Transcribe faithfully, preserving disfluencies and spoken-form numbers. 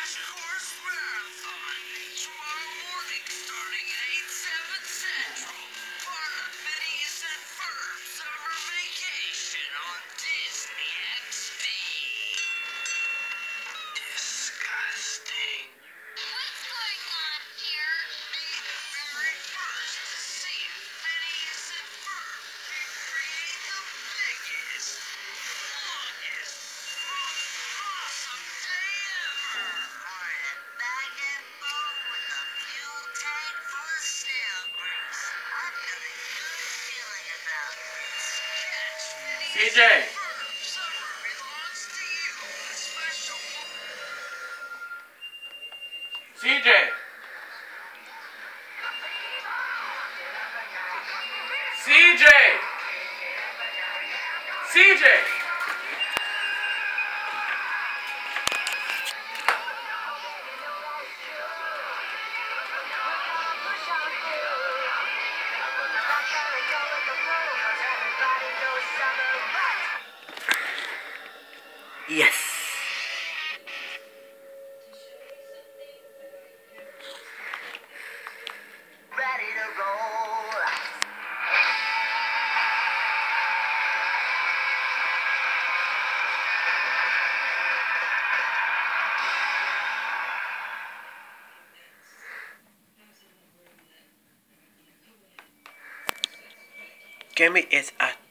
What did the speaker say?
Tomorrow morning, starting at eight seven Central. Part of Phineas and Ferb summer vacation on Disney X D. Disgusting. What's going on here? Meet the very first to see if Phineas and Ferb can create the biggest, longest, most awesome day ever. Morning, bag and boat with a fuel tank full of snail grease. I've got a good feeling about this. Catch Phineas C J. and Ferb. Summer belongs to you. A special C J. C J. C J. Yes. ready to roll. Give me is a